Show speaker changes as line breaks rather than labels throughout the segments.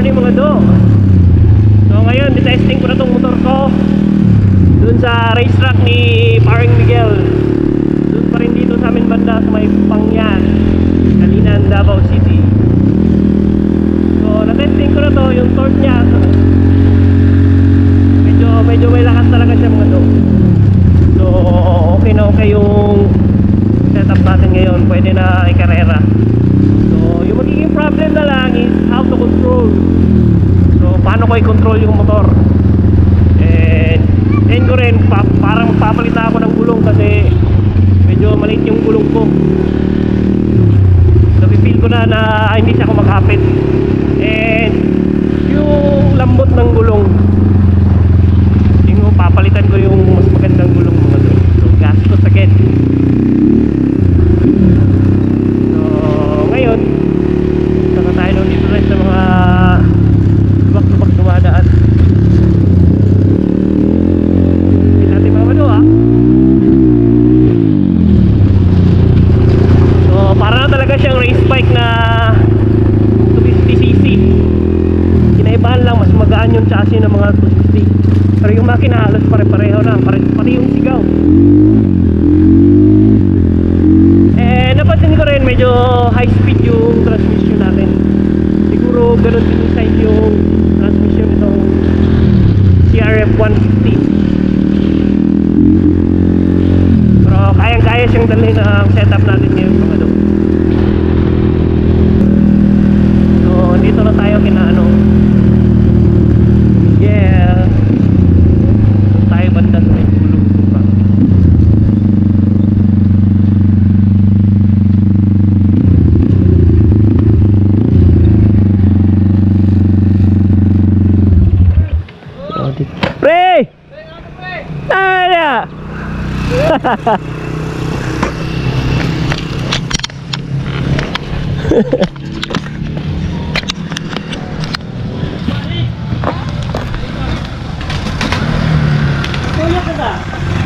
morning mga do. So ngayon, testing ko na tong motor ko dun sa racetrack ni Paring Miguel. Dun pa rin dito sa amin banda sa may Pangyan, Kalinan, Davao City. So na-testing ko na to, yung torque nya. Medyo may lakas talaga siya mga do. So okay na okay yung setup natin ngayon, pwede na ikarera. So yung magiging problem na lang is how to control. So paano ko i-control yung motor. And ko rin parang magpapalit na ako ng gulong kasi medyo maliit yung gulong ko. Napipil ko na hindi siya kumakapit. And yung lambot ng gulong, yung papalitan ko yung mas magandang gulong mga doon. So gastos again. So ngayon saka tayo nung dito rin sa mga lubak-lubak dumadaan. Hindi natin mga mano ha. So para na talaga siyang race bike na 250cc. Kinaibahan lang, mas magaan yung chassis ng mga 250. Pero yung makina halos pare-pareho na, pati yung sigaw. Napansin ko rin medyo high speed yung transmission natin. Siguro ganun din inside yung transmission itong CRF 150. Pero kayang-kaya siyang dalhin ang setup natin ngayon mga do. So dito na tayo kinaano. Yeah. Tayo banda sa may gulong. Pre! Ano? Kuya ka ba?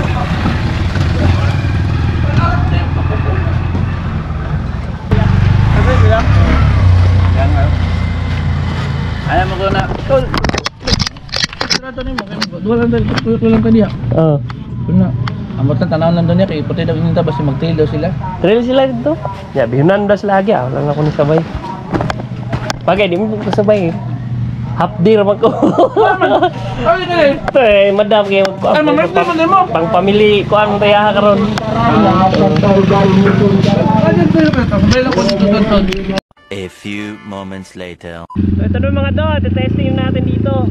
Kasi bilang? Yan nga. Ayaw mo ko na. Ito ni mo, dua lang kaniya.
Oo.
Kuna. Amot na tanaw lang doon niya kay puti daw ininta basta mag-trail daw sila.
Trail sila dito? Ya, Bihunandas lagi ah. Wala na ako nisabay. Bagay, di mo kasabay eh. Half day raman ko.
Ay, dali.
Ito eh, madam kayo.
Ay, mamay mo.
Pang pamili, kuhaan mo tayo karon.
A few moments later.
So ito na mga do, testing natin dito.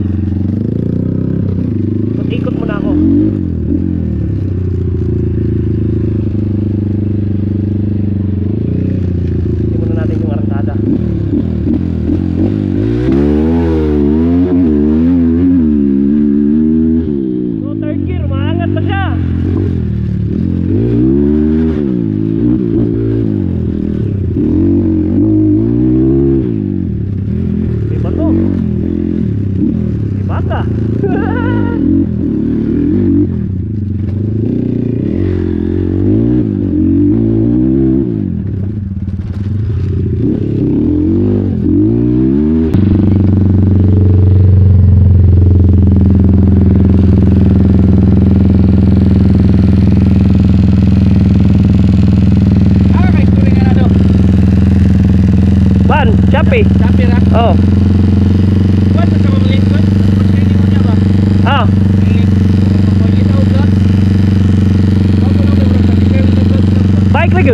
Ikot muna ako. Hindi muna natin yung arangkada. So third gear, maangat pa siya. Diba to? Diba ka? Chapi.
Chapi ra.
Oh.
Kuan sa mga lingkod. Pagkini mo niya ba?
Ah. Bike lagi.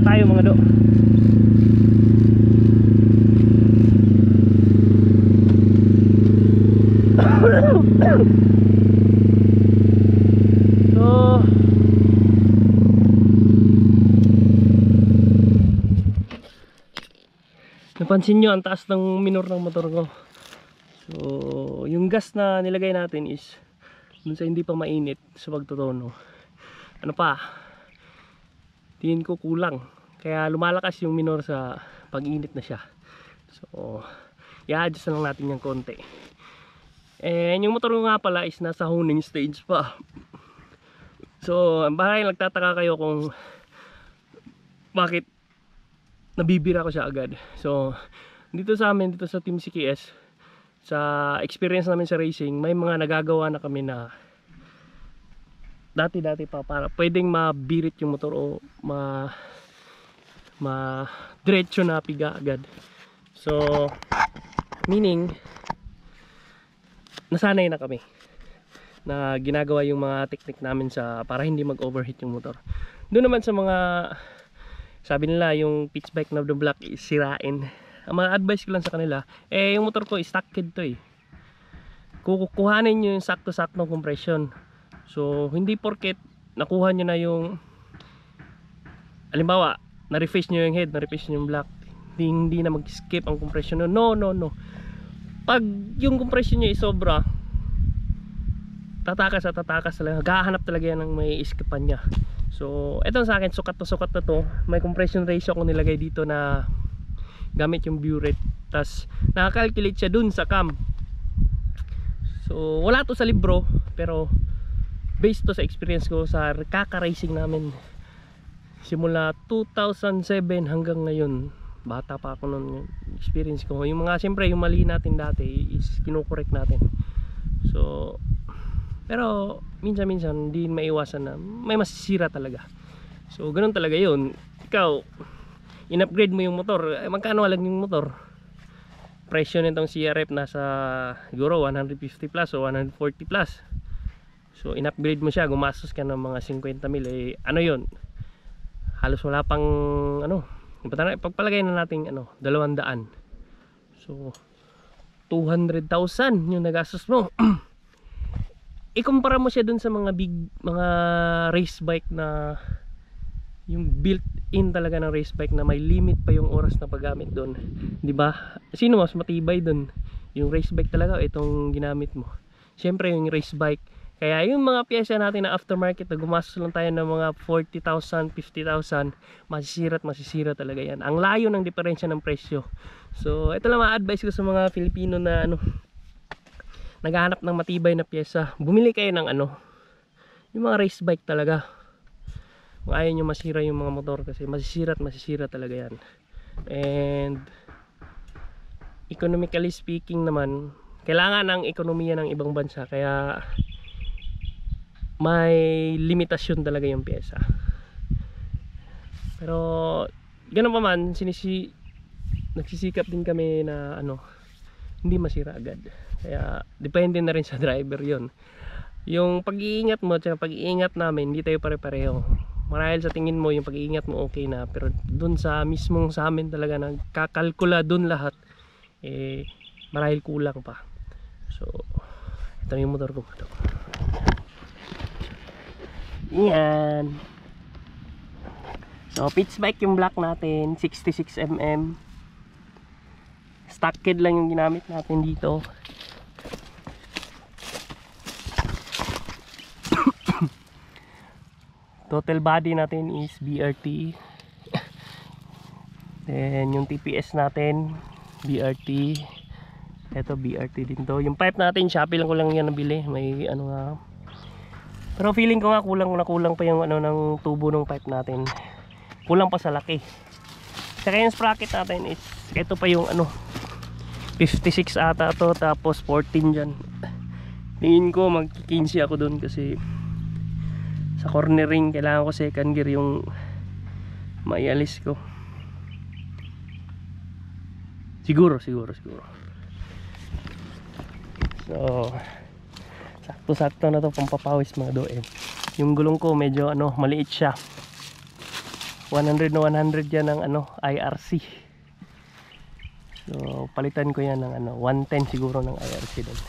tayo mga do. So napansin nyo ang taas ng minor ng motor ko. So yung gas na nilagay natin is dun sa hindi pa mainit sa pagtotono. Ano pa, tingin ko kulang, kaya lumalakas yung minor sa pag-init na siya. So i-adjust na lang natin yung konti. And yung motor ko nga pala is nasa honing stage pa. So baka nagtataka kayo kung bakit nabibira ko siya agad. So dito sa amin, dito sa Team CKS, sa experience namin sa racing, may mga nagagawa na kami na dati pa para pwedeng mabirit yung motor o diretso na piga agad. So meaning nasanay na kami na ginagawa yung mga technique namin sa para hindi mag-overheat yung motor. Doon naman sa mga sabi nila yung pitch bike na the block is sirain, ang mga advice ko lang sa kanila, yung motor ko is stocked to kukuhanin nyo yung sakto-saktong compression. So hindi porket nakuha nyo na yung halimbawa na-reface nyo yung head, na-reface nyo yung block, hindi na mag-skip ang compression. No. Pag yung compression nyo is sobra, tatakas talaga, gahanap talaga yan ng may iskipan nya. So eto sa akin, sukat na to, may compression ratio ako nilagay dito na gamit yung burette, tas nakakalculate siya dun sa cam. So wala to sa libro, pero based to sa experience ko sa kaka-racing namin simula 2007 hanggang ngayon. Bata pa ako noon, yung experience ko, yung mga siyempre yung mali natin dati is kinokorek natin. So pero minsan hindi maiwasan na may masisira talaga. So ganun talaga yun. Ikaw in-upgrade mo yung motor, magkano lang yung motor, presyo nitong CRF nasa siguro 150 plus o 140 plus. So in-upgrade mo siya, gumastos ka ng mga 50 mil, ano yun, halos wala pang ano, pagpalagay na natin 200. So 200,000 yung nagastos mo. Ikumpara mo siya dun sa mga mga race bike na yung built-in talaga ng race bike na may limit pa yung oras na paggamit doon, di ba? Sino mas matibay doon? Yung race bike talaga o itong ginamit mo? Siyempre yung race bike. Kaya yung mga piyesa natin na aftermarket na gumastos lang tayo ng mga 40,000, 50,000, masisira talaga yan. Ang layo ng diferensya ng presyo. So ito lang ma-advise ko sa mga Filipino na naghahanap ng matibay na piyesa. Bumili kayo ng yung mga race bike talaga. Kung ayaw nyo masira yung mga motor, kasi masisira talaga yan. And economically speaking naman, kailangan ng ekonomiya ng ibang bansa, kaya may limitasyon talaga yung piyesa. Pero ganun pa man, nagsisikap din kami na hindi masira agad. Kaya depende na rin sa driver yon. Yung pag-iingat mo at pag-iingat namin, hindi tayo pare-pareho. Marahil sa tingin mo yung pag-iingat mo okay na, pero dun sa mismong sa amin talaga nagkakalkula dun lahat, marahil kulang pa. So ito yung motor ko. Yan. So pitch bike yung black natin, 66mm. Stocked lang yung ginamit natin dito. Total body natin is BRT. Then yung TPS natin BRT. Ito BRT din to. Yung pipe natin, Shopee lang ko lang yan nabili. May nga. Pero feeling ko nga kulang pa yung ng tubo ng pipe natin. Kulang pa sa laki. Saka yung sprocket natin is ito pa yung 56 ata to, tapos 14 dyan. Tingin ko mag-15 ako dun kasi sa cornering kailangan ko second gear yung maialis ko. Siguro. So sakto na to pampapawis mga doe. Yung gulong ko medyo maliit siya. 100 na 100 yan ng ano, IRC. So palitan ko yan ng ano, 110 siguro ng IRC din.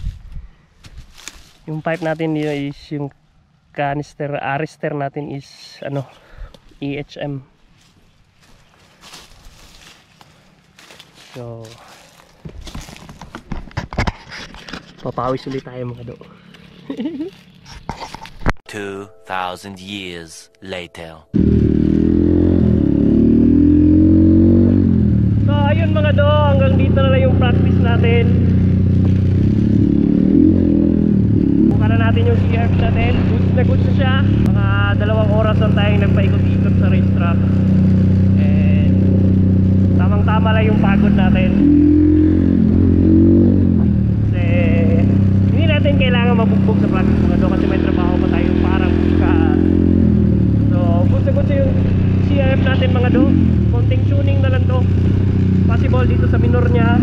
Yung pipe natin dito is yung canister, arrester natin is ano, EHM. So papawis ulit tayo mga do.
2,000 years later.
So ayun mga do, hanggang dito na lang yung practice natin. Buka na natin yung CRF natin. Goods na goods na siya. Mga 2 oras lang tayong nagpaikot-ikot sa racetrack. And tamang-tama lang yung pagod natin. Kasi hindi natin kailangan mabugbog sa practice mga do, kasi may trabaho pa tayo parang buka. So goods na goods yung CRF natin mga do. Konting tuning na lang to. Possible dito sa minor niya.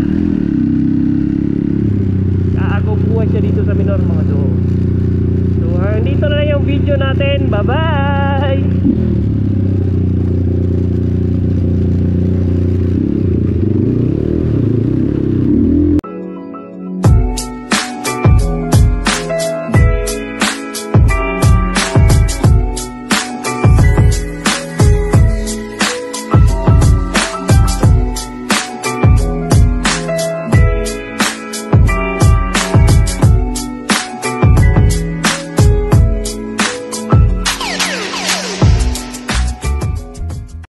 Kaagaw buhay siya dito sa minor mga do. So dito na lang yung video natin. Bye bye.